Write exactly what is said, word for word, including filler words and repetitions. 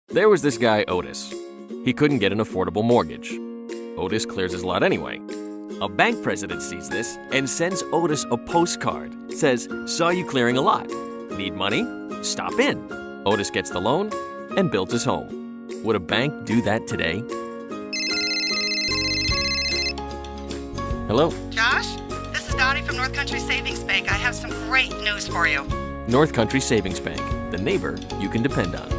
There was this guy, Otis. He couldn't get an affordable mortgage. Otis clears his lot anyway. A bank president sees this and sends Otis a postcard. Says, "Saw you clearing a lot. Need money? Stop in." Otis gets the loan and builds his home. Would a bank do that today? Hello? Josh, this is Dottie from North Country Savings Bank. I have some great news for you. North Country Savings Bank, the neighbor you can depend on.